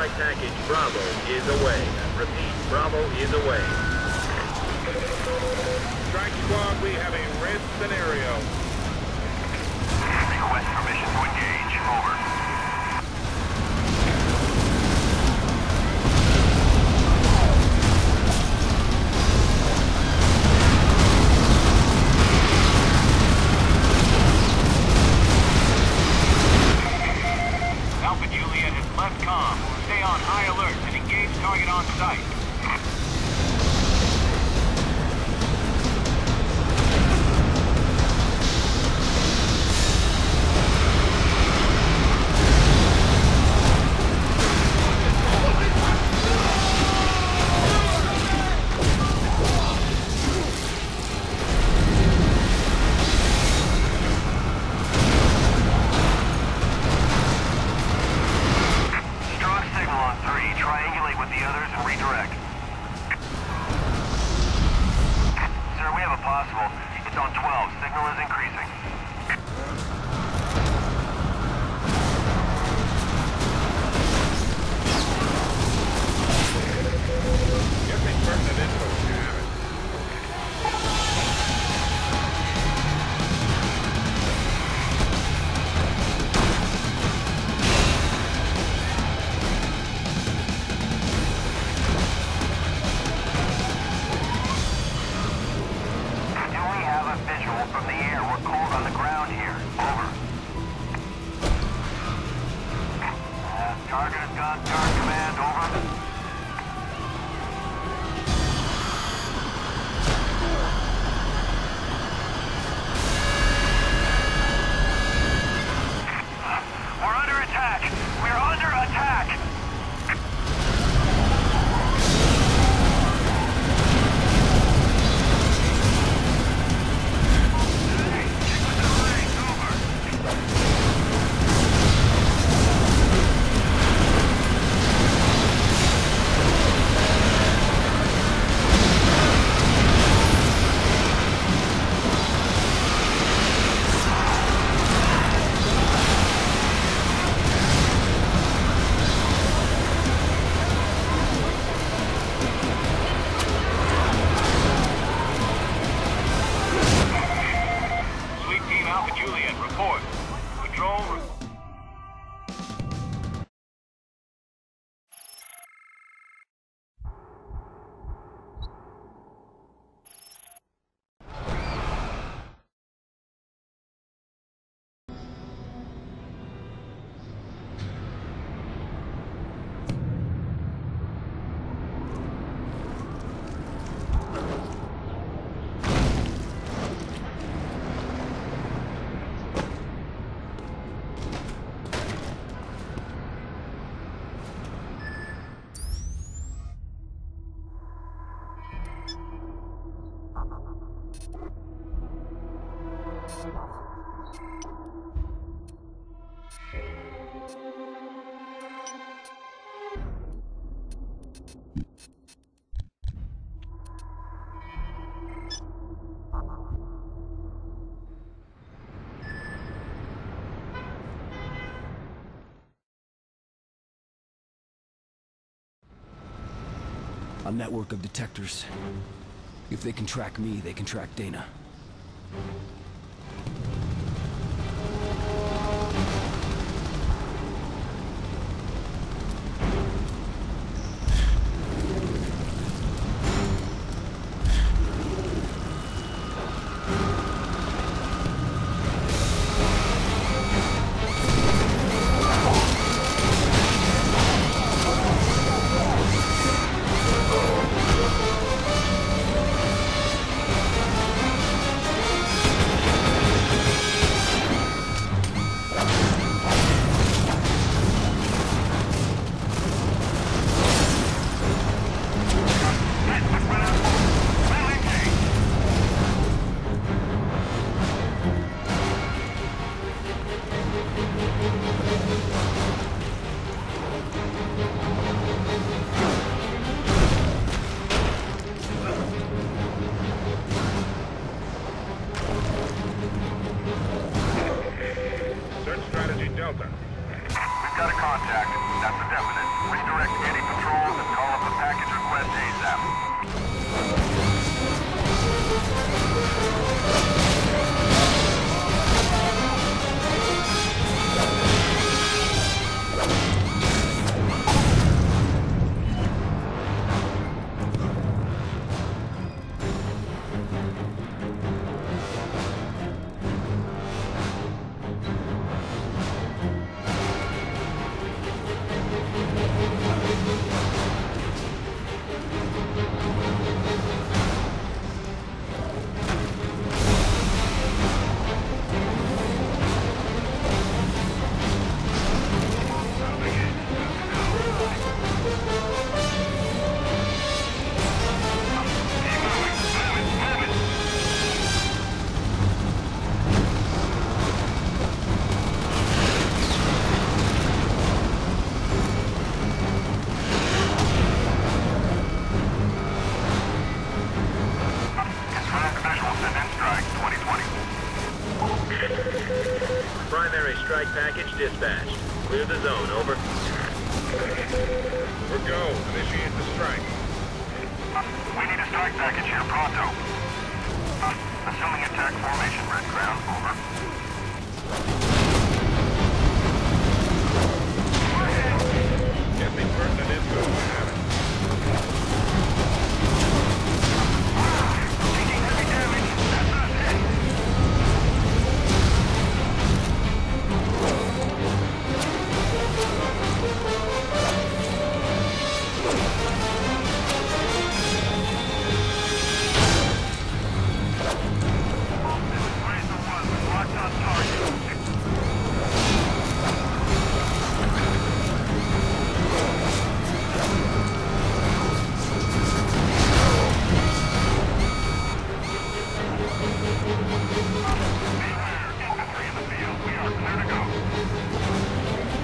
strike package Bravo is away. Repeat, Bravo is away. Strike Squad, we have a red scenario. Request permission to engage. Over. Alpha Juliet has left comm. Stay on high alert and engage target on sight. A network of detectors. If they can track me, they can track Dana. strike package dispatched. Clear the zone, over. We're go. Initiate the strike. We need a strike package here pronto. Assuming attack formation, red ground, over. Get me pertinent info, I have it. Taking heavy damage. That's us hit. This is Razor 1. We're locked on target. Infantry in the field. We are clear to go.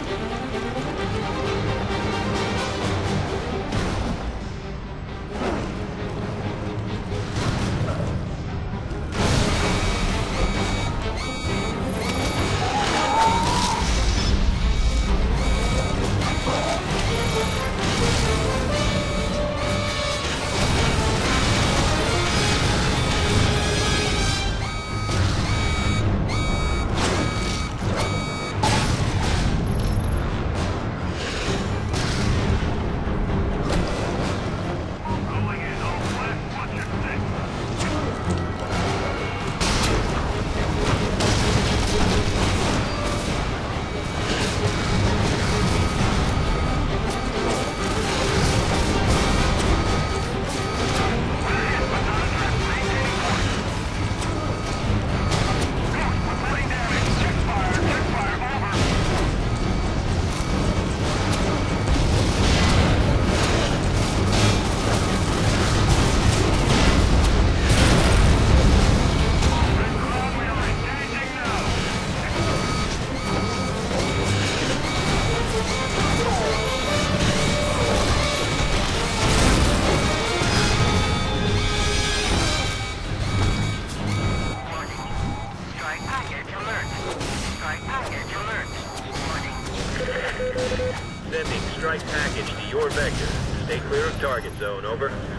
Rolling in. All left. Watch your six. Reporting damage. Check fire. Over. Red Crown, we are engaging now. Strike package alert. Strike package alert. Warning. Sending strike package to your vector. Stay clear of target zone, over.